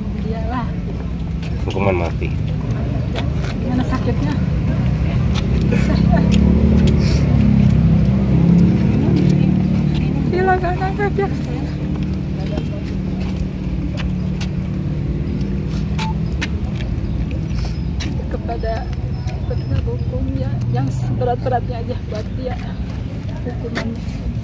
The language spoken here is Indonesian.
dia lah. Hukuman mati. Gimana sakitnya? Silakan angkat ya. Kepada penegak hukum ya, yang seberat-beratnya aja buat dia hukumannya.